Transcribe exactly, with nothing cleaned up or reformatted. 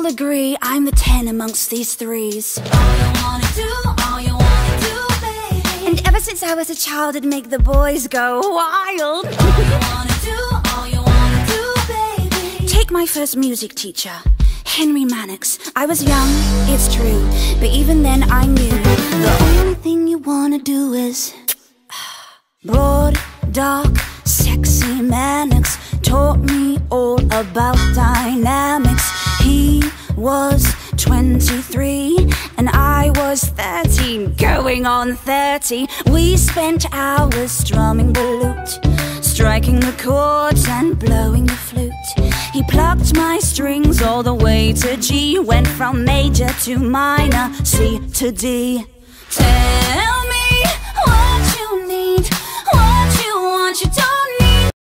agree I'm the ten amongst these threes. All you wanna do, all you wanna do, baby. And ever since I was a child, it'd make the boys go wild. All you wanna do, all you wanna do, baby. Take my first music teacher, Henry Mannix. I was young, it's true, but even then I knew the only thing you wanna do is broad, dark, sexy Mannix taught me all about dynamics. He was twenty-three and I was thirteen, going on thirty. We spent hours strumming the lute, striking the chords and blowing the flute. He plucked my strings all the way to G, went from major to minor, C to D. Tell